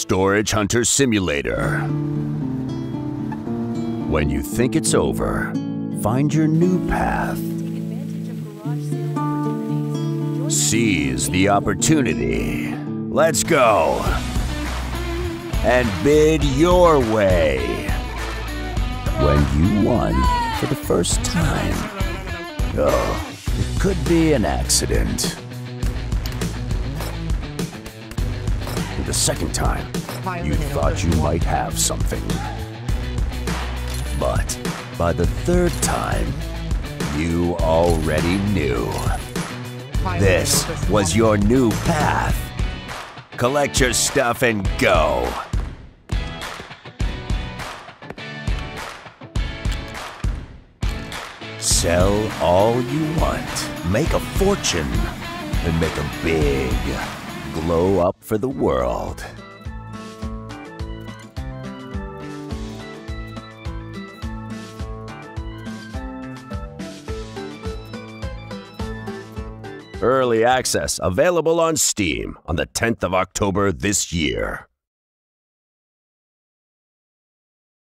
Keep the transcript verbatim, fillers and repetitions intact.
Storage Hunter Simulator. When you think it's over, find your new path. Seize the opportunity. Let's go. And bid your way. When you won for the first time. Oh, it could be an accident. The second time, you thought you might have something. But by the third time, you already knew. This was your new path. Collect your stuff and go. Sell all you want, make a fortune, and make a big glow up for the world. Early access available on Steam on the tenth of October this year.